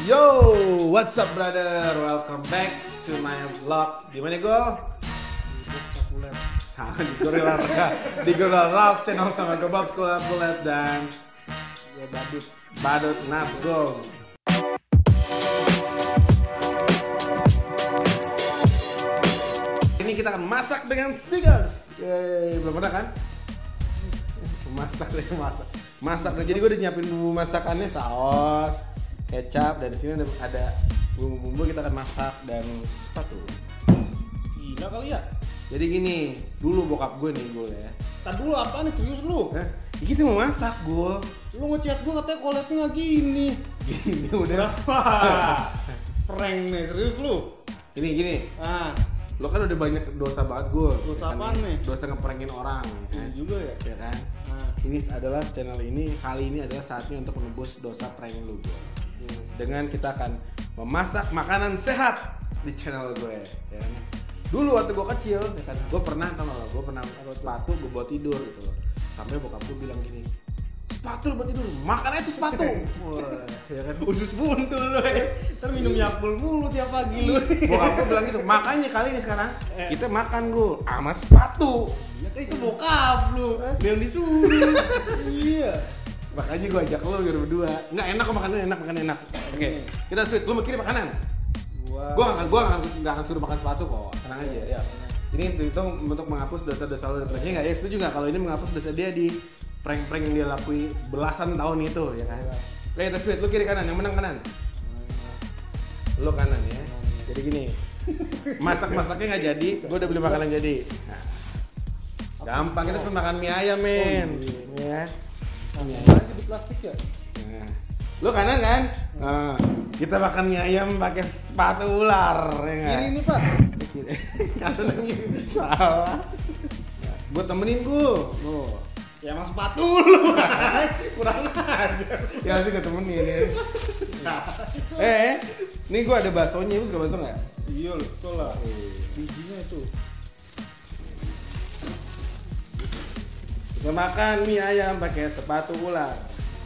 Yo, what's up brother? Welcome back to my vlogs. Di mana gue? Sama di Gorilla di Gorilla Vlogs channel sama gue Bob Sekolah Bulat dan gue Badut Nasgol. Ini kita akan masak dengan Snickers. Belum pernah kan? Masak. Jadi gue udah nyiapin bumbu masakannya, saus, kecap, dan di sini ada bumbu-bumbu kita akan masak dan sepatu. Gila kali ya. Jadi gini, dulu bokap gue nih gue ya. Tadi dulu apa nih, serius lu? Ya, kita mau masak gue. Lu ngechat gue katanya collabnya nggak gini. Gini udah. Prank nih, serius lu? Gini. Ah, Lo kan udah banyak dosa banget gue. Dosa ya kan? apaan nih? Dosa ngeprankin orang. Ya ini juga ya. Ya kan? Ah. Ini adalah channel ini, kali ini adalah saatnya untuk menebus dosa prank lu gue. Dengan kita akan memasak makanan sehat di channel gue, ya kan? Dulu waktu gue kecil, ya kan, gue pernah sepatu gue buat tidur gitu loh. Sampai bokap gue bilang gini, sepatu buat tidur, makan aja tuh sepatu. Wah, ya kan? Usus buntu lu ya. Ntar minum Yakul mulu tiap pagi lu. Bokap gue bilang gitu, makanya kali ini sekarang kita makan gue sama sepatu. Ya kan itu bokap lu, dia yang disuruh. Iya. Makanya gue ajak lo biar berdua. Nggak enak kok makanannya, makan enak. Oke, kita sweet. Lo mau kirim makanan? Gue nggak akan suruh makan sepatu kok, tenang aja. Ya. Ini itu untuk menghapus dosa-dosa lo dari pranknya nggak? Ya setuju nggak kalau ini menghapus dosa dia di prank-prank yang dia lakui belasan tahun itu, ya kan? Oke, kita sweet. Lo kiri kanan, yang menang kanan. Lo kanan ya. Jadi gini, masaknya nggak jadi. Gue udah beli makanan jadi. Nah, gampang, kita cuma makan mie ayam men. Ya. Masih di plastik ya? Nah, lu kanan kan? Nah, kita makan mie ayam pakai sepatu ular, ya nggak? Kiri ini pak. Kanan ini salah. Gue temenin gue. Ya emang sepatu lu. Kurang ajar. Ya sih gue temenin ya. Nih gue ada baksonya, lu suka bakso nggak? Iya lu, betul lah. Bijinya itu. Kita makan mie ayam pakai sepatu ular.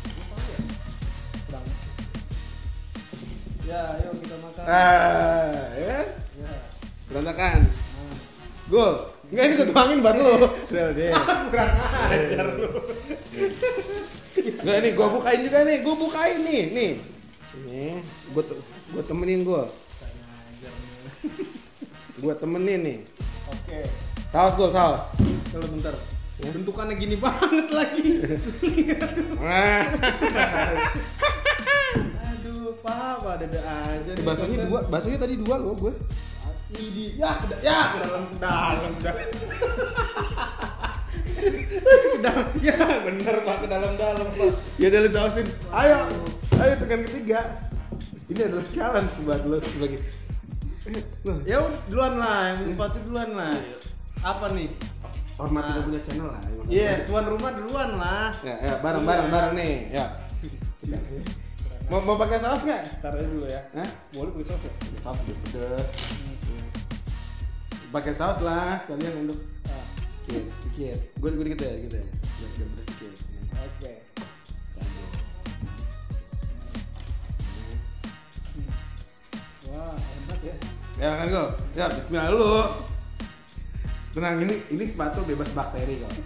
Ya, ayo kita makan. Ya? Ya. Berantakan. Gol. Enggak, ini gue tuangin buat lo. Udah. Kurang ajar lu. Nggak, nih gue bukain juga nih. Gue bukain nih. Nih. Ini gue temenin gue. Gue temenin nih. Oke. Saus Gol, saus. Kalau bentar. Bentukannya gini banget lagi. Aduh, apa ada aja. Baksonya tadi dua loh gue. Idi, ya ke dalam dah. Ya bener pak, ke dalam pak. Ya udah lu sausin. Ayo tekan ketiga. Ini adalah challenge buat lo sebagai. Ya udah duluan lah, yang sepatu duluan lah. Apa nih? Hormat kita punya channel lah. Iya, tuan rumah duluan lah. Ya bareng nih. Ya. Mau pakai saus nggak? Ntar aja dulu ya. Hah? Boleh pakai saus ya? Saus udah pedes. Pakai saus lah sekalian untuk. Dikit. Gue dikit ya. Biar pedes dikit. Oke. Wah, enak ya. Ya kan gue. Ya bismillah dulu. Tenang, ini sepatu bebas bakteri kok.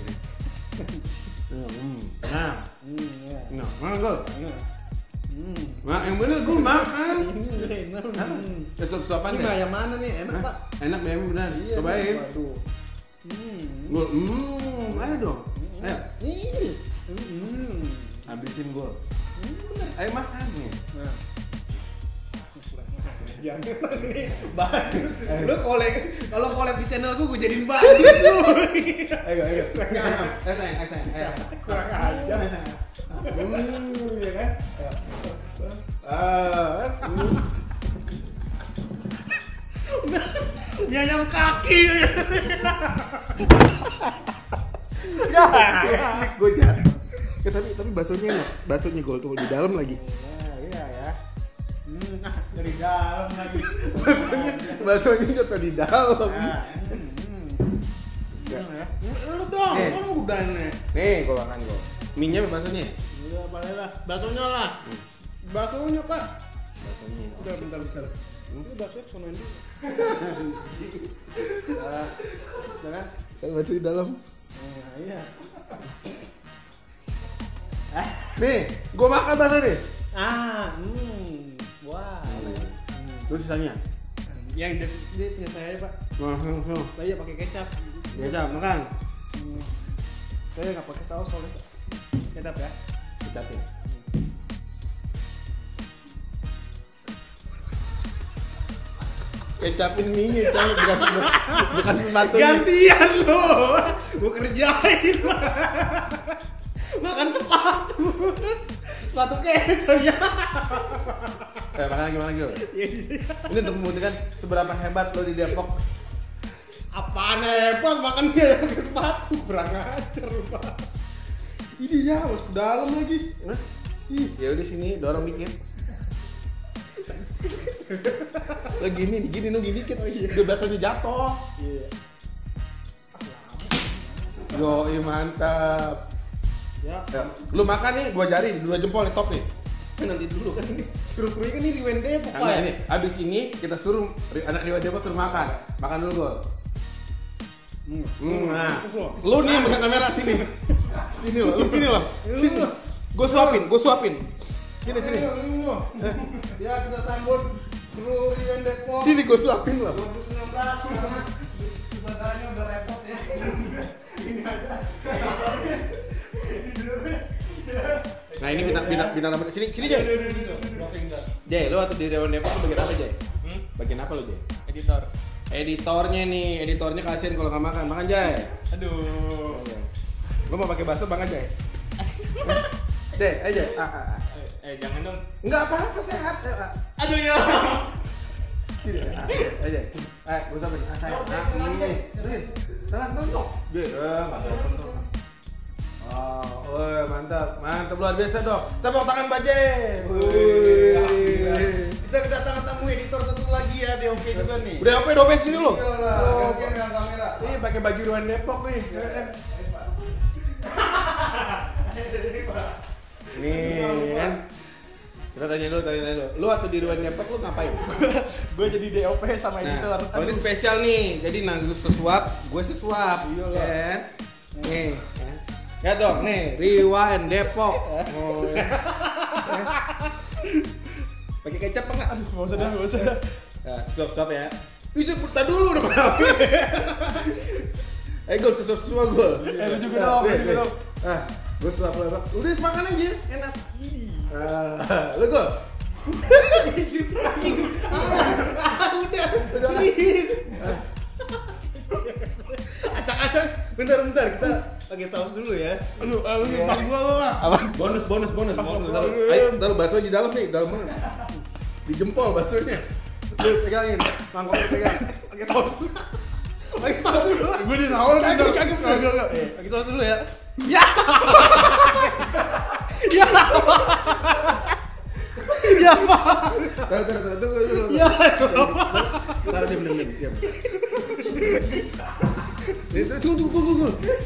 Nah. Ya. Mana gue? Nah, yang bener gue makan. Ini enak. Ya suap-suapan Ini deh. ayam mana nih? Enak pak? Enak memang benar. Iya, Cobain. waduh. Gue, ayo dong. Ayo, Ini. habisin gue. Ayo makan nih. Nah. Jangan nih, badut. Lu kalau collab di channel gue jadiin badut lu. Ayo. Sayang. Kurang ajar. Ya kan? Mie ayam kaki. Gue jatuh. Ya, tapi baksonya enak. Baksonya gol tuh di dalam lagi. Iya ya. Dari dalam lagi. Baksonya jatuh di dalam. Lu dong, lu udah nih. Nih, gue makan gue. Minyak baksonya. Udah boleh lah. Baksonya lah. Baksonya pak. Baksonya. Bentar. Ini bakso sonoin dulu. Ya kan? Kayak bakso di dalam. Nah, iya. Nih, gua makan bakso nih. Wah. Terus sisanya? Yang dia punya saya, Pak. Saya pakai kecap. Kecap, makan. Saya nggak pakai saus soalnya. Kecap ya. Kecap ya. Kecapin minyak, bukan sepatu. Gantian lo, gua kerjain. Makan sepatu kecap ya. Makan gimana Gil? Ini untuk membuktikan seberapa hebat lo di Depok. Apaan hebat makan dia pakai sepatu, kurang ajar lu, Pak. Ini ya, masuk ke dalam lagi. Ya udah sini dorong dikit. Gini dikit. Udah baksonya jatuh. Iya. Yoi mantap. Ya, Lu makan nih, 2 jari, 2 jempol nih top nih. nanti dulu kan ini. Kru-krunya kan ini di Wende Depok, Nah, Pak. ini abis ini kita suruh anak Riwa Depok suruh makan. Makan dulu Gol. Nah, lu nih yang pegang kamera sini. Sini lo. Gue suapin. Sini. Ya, kita sambut kru di Wende Depok. Sini gue suapin lo. 2019 karena sebentarnya udah repot ya. Ini aja. Nah ini bintang tamu sini Jay. Jay, lu waktu di Rewan Depok tuh bagian apa Jay? Bagian apa lu Jay? Editornya kasihan kalau nggak makan Jay. Aduh. Lu mau pakai bakso banget Jay? Jay, aja. Jangan dong. Enggak apa-apa sehat. Aduh ya. Sini aja. Gue sampein. Ini. Tangan tontok. Jay, enggak apa-apa. Oh, mantap luar biasa dong. Tepuk tangan Mbak J. Kita kedatangan tamu editor satu lagi ya, DOP juga nih. Udah apa dope sini lo? Gantian dengan kamera. Nih pakai baju Ruan Depok nih. Nih kan. Kita tanya dulu. Lu waktu di Ruan Depok lu ngapain? Gue jadi DOP sama editor. Kalau ini spesial nih. Jadi lu sesuap, gue sesuap. Iya kan? Nih, ya dong, nih, Rewind Depok. Oh, ya. Pakai kecap apa enggak? Aduh, enggak usah dah. Nah, suap ya. Itu putar dulu dong. Gol suap gol. Lu juga dong. Gue suap. Udah makan aja, enak. Lu Gol. Udah. Acak-acak. Bentar, kita pakai saus dulu ya. Aduh, gua lah. Apa? Bonus. Taruh bakso di dalam nih, dalam mana? Di jempol baksonya. Lu pegangin, mangkoknya pegang. Pakai saus dulu. Gue di awal Kagak. Pakai saus dulu ya. Ya. Ya, Pak. Tunggu. Ya. Taruh diam. Tunggu.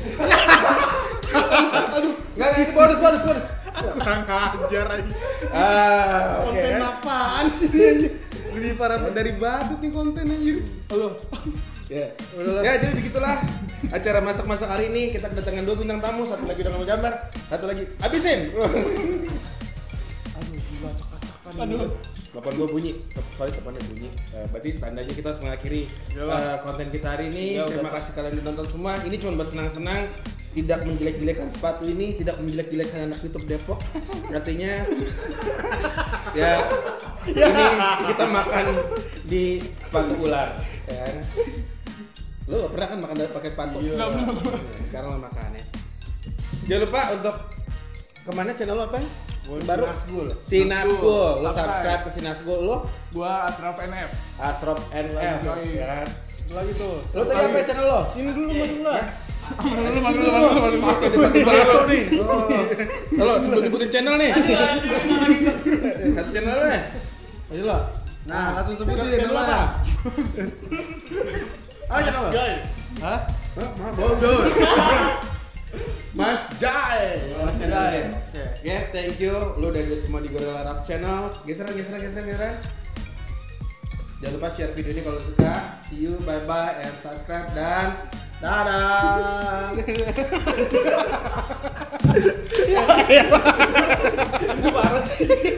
Aduh. Enggak, ini bonus. Kurang ajar aja. Oke. Konten apaan sih ini? Lebih parah dari badut nih konten anjir. Halo. Ya, jadi begitulah acara masak-masak hari ini. Kita kedatangan 2 bintang tamu, satu lagi udah nggak mau gambar, satu lagi habisin. Aduh, gila acak-acakan. Aduh. 82 bunyi, soalnya depannya bunyi. Berarti tandanya kita harus mengakhiri konten kita hari ini. Terima kasih kalian udah nonton semua. Ini cuma buat senang-senang, tidak menjelek-jelekan sepatu ini, tidak menjelek-jelekan anak YouTube Depok. Artinya ya ini kita makan di sepatu ular, ya. Lo gak pernah kan makan pakai sepatu? Iya. Sekarang lo makan ya. Jangan lupa untuk kemana channel lo apa? Baru Sinasgul. Lo subscribe ke Sinasgul lo? Gua Asraf NF. Asraf NF. Ya kan? Lagi tuh. Lo tadi apa channel lo? Sini dulu masuk lah. Masih ada satu bakso nih. Halo, sebelum nyebutin channel nih. Satu channelnya. Ayo lo. Nah, langsung sebutin channel apa? Channel lo. Joy. Hah? Bodoh. Mas Jai. Mas Jai. Oke, thank you. Lu udah ada semua di Gorilla Rap Channel. Geseran. Jangan lupa share video ini kalau suka. See you, bye bye, and subscribe dan dadah. Itu parah sih.